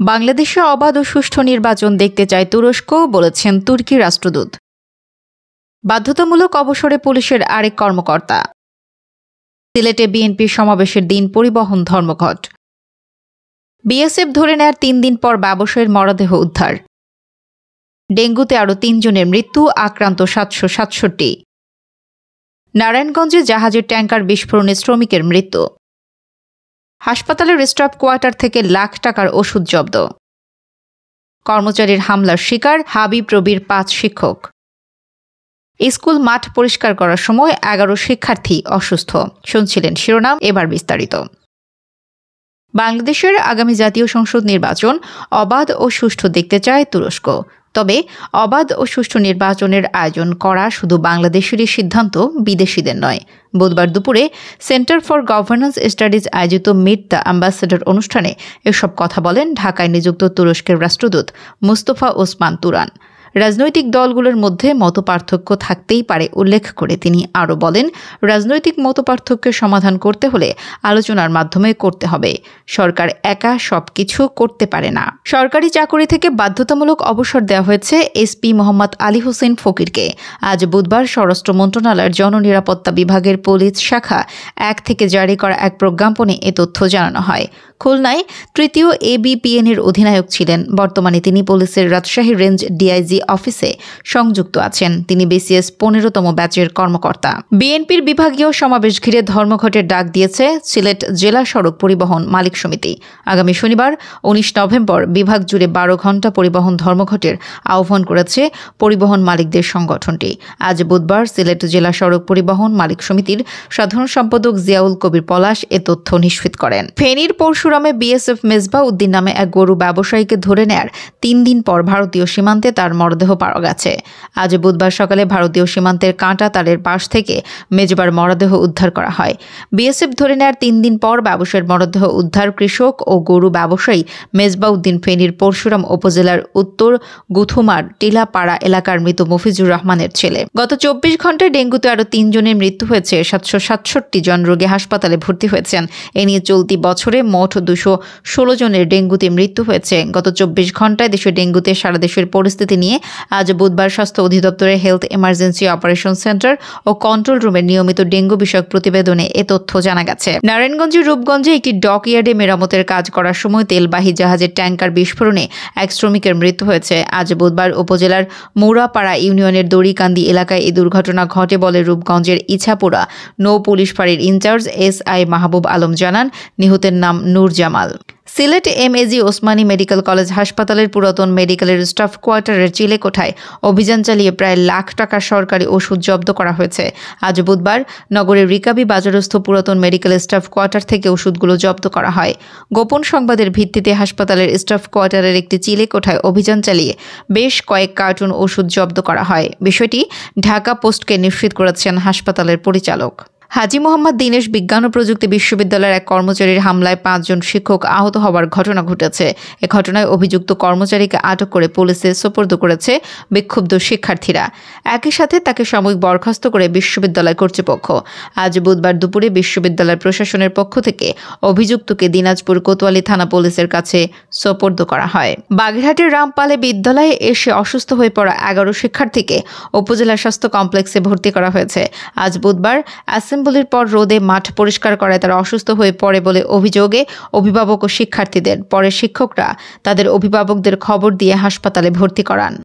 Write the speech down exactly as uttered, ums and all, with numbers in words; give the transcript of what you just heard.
বাংলাদেশে অবাধ ও সুষ্ঠু নির্বাচন দেখতে চায় তুরস্ক, বলেছেন তুর্কি রাষ্ট্রদূত। বাধ্যতামূলক অবসরে পুলিশের আরেক কর্মকর্তা। সিলেটে বিএনপির সমাবেশের দিন পরিবহন ধর্মঘট। বিএসএফ ধরে নেয়ার তিন দিন পর ব্যবসায়ীর মরদেহ উদ্ধার। ডেঙ্গুতে আরও তিনজনের মৃত্যু, আক্রান্ত সাতশো সাতষট্টি। নারায়ণগঞ্জে জাহাজের ট্যাঙ্কার বিস্ফোরণে শ্রমিকের মৃত্যু। হাসপাতালের স্টাফ কোয়ার্টার থেকে লাখ টাকার ওষুধ জব্দ। কর্মচারীর হামলার শিকার হাবিব রবির পাঁচ শিক্ষক। স্কুল মাঠ পরিষ্কার করার সময় এগারো শিক্ষার্থী অসুস্থ। শুনছিলেন শিরোনাম, এবার বিস্তারিত। বাংলাদেশের আগামী জাতীয় সংসদ নির্বাচন অবাধ ও সুষ্ঠু দেখতে চায় তুরস্ক। তবে অবাধ ও সুষ্ঠু নির্বাচনের আয়োজন করা শুধু বাংলাদেশেরই সিদ্ধান্ত, বিদেশিদের নয়। বুধবার দুপুরে সেন্টার ফর গভর্নেন্স স্টাডিজ আয়োজিত মিট দ্য অ্যাম্বাসেডর অনুষ্ঠানে এসব কথা বলেন ঢাকায় নিযুক্ত তুরস্কের রাষ্ট্রদূত মুস্তফা ওসমান তুরান। রাজনৈতিক দলগুলোর মধ্যে মতপার্থক্য থাকতেই পারে উল্লেখ করে তিনি আরও বলেন, রাজনৈতিক মতপার্থক্যের সমাধান করতে হলে আলোচনার মাধ্যমে করতে হবে। সরকার একা সবকিছু করতে পারে না। সরকারি চাকরি থেকে বাধ্যতামূলক অবসর দেওয়া হয়েছে এসপি মোহাম্মদ আলী হোসেন ফকিরকে। আজ বুধবার স্বরাষ্ট্র মন্ত্রণালয়ের জননিরাপত্তা বিভাগের পুলিশ শাখা এক থেকে জারি করা এক প্রজ্ঞাপনে এ তথ্য জানানো হয়। খুলনায় তৃতীয় এবিপিএনের অধিনায়ক ছিলেন। বর্তমানে তিনি পুলিশের রাজশাহী রেঞ্জ ডিআইজি অফিসে সংযুক্ত আছেন। তিনি বিসিএস পনেরোতম ব্যাচের কর্মকর্তা। বিএনপির বিভাগীয় সমাবেশ ঘিরে ধর্মঘটের ডাক দিয়েছে সিলেট জেলা সড়ক পরিবহন মালিক সমিতি। আগামী শনিবার উনিশ নভেম্বর বিভাগ জুড়ে বারো ঘণ্টা পরিবহন ধর্মঘটের আহ্বান করেছে পরিবহন মালিকদের সংগঠনটি। আজ বুধবার সিলেট জেলা সড়ক পরিবহন মালিক সমিতির সাধারণ সম্পাদক জিয়াউল কবির পলাশ এ তথ্য নিশ্চিত করেন। ফেনীর পরশুরামে বিএসএফ মেজবা উদ্দিন নামে এক গরু ব্যবসায়ীকে ধরে নেয়ার তিন দিন পর ভারতীয় সীমান্তে তার মরদেহ পাওয়া গেছে। আজ বুধবার সকালে ভারতীয় সীমান্তের কাঁটা তারের পাশ থেকে মেজবার মরদেহ উদ্ধার করা হয়। বিএসএফ ধরে নেয়ার তিন দিন পর ব্যবসায়ীর মরদেহ উদ্ধার কৃষক ও গরু ব্যবসায়ী মেজবা উদ্দিন ফেনীর পরশুরাম উপজেলার উত্তর গুথুমার টিলাপাড়া এলাকার মৃত মফিজুর রহমানের ছেলে। গত চব্বিশ ঘন্টায় ডেঙ্গুতে আরও তিনজনের মৃত্যু হয়েছে। সাতশো সাতষট্টি জন রোগী হাসপাতালে ভর্তি হয়েছেন। এ নিয়ে চলতি বছরে মোট দুশো ষোলো জনের ডেঙ্গুতে মৃত্যু হয়েছে। গত চব্বিশ ঘন্টায় দেশে ডেঙ্গুতে সারা দেশের পরিস্থিতি নিয়ে আজ বুধবার স্বাস্থ্য অধিদপ্তরের হেলথ ইমার্জেন্সি অপারেশন সেন্টার ও কন্ট্রোল রুমের নিয়মিত ডেঙ্গু বিষয়ক প্রতিবেদনে এ তথ্য জানা গেছে। নারায়ণগঞ্জের রূপগঞ্জে একটি ডক ইয়ার্ডে মেরামতের কাজ করার সময় তেলবাহী জাহাজের ট্যাঙ্কার বিস্ফোরণে এক শ্রমিকের মৃত্যু হয়েছে। আজ বুধবার উপজেলার মুরাপাড়া ইউনিয়নের দড়িকান্দি এলাকায় এই দুর্ঘটনা ঘটে বলে রূপগঞ্জের ইছাপুরা নৌ পুলিশ ফাঁড়ির in charge S I Mahbub Alam জানান। নিহতের নাম Nur Jamal. Sylhet M A G Osmani medical college হাসপাতালের পুরাতন মেডিকেলের স্টাফ কোয়ার্টারের চিলেকোঠায় অভিযান চালিয়ে প্রায় লাখ টাকার সরকারি ওষুধ জব্দ করা হয়েছে। আজ বুধবার নগরের রিকাবি বাজারস্থ পুরাতন মেডিকেল স্টাফ কোয়ার্টার থেকে ওষুধগুলো জব্দ করা হয়। গোপন সংবাদের ভিত্তিতে হাসপাতালের স্টাফ কোয়ার্টারের একটি চিলেকোঠায় অভিযান চালিয়ে বেশ কয়েক কার্টুন ওষুধ জব্দ করা হয়। বিষয়টি ঢাকা পোস্টকে নিশ্চিত করেছেন হাসপাতালের পরিচালক। হাজী মোহাম্মদ দীনেশ বিজ্ঞান ও প্রযুক্তি বিশ্ববিদ্যালয়ের এক কর্মচারীর হামলায় পাঁচজন শিক্ষক আহত হওয়ার ঘটনা ঘটেছে। এ ঘটনায় অভিযুক্ত কর্মচারীকে আটক করে পুলিশে সোপর্দ করেছে বিক্ষুব্ধ শিক্ষার্থীরা। একই সাথে তাকে সাময়িক বরখাস্ত করে বিশ্ববিদ্যালয় কর্তৃপক্ষ। আজ বুধবার দুপুরে বিশ্ববিদ্যালয় প্রশাসনের পক্ষ থেকে অভিযুক্তকে দিনাজপুর কোতোয়ালি থানা পুলিশের কাছে সোপর্দ করা হয়। বাগেরহাটের রামপালে বিদ্যালয়ে এসে অসুস্থ হয়ে পড়া এগারো শিক্ষার্থীকে উপজেলা স্বাস্থ্য কমপ্লেক্সে ভর্তি করা হয়েছে। আজ বুধবার অ্যাসেম্বলির পর রোদে মাঠ পরিষ্কার করায় তারা অসুস্থ হয়ে পড়ে বলে অভিযোগে অভিভাবক ও শিক্ষার্থীদের। পরে শিক্ষকরা তাদের অভিভাবকদের খবর দিয়ে হাসপাতালে ভর্তি করান।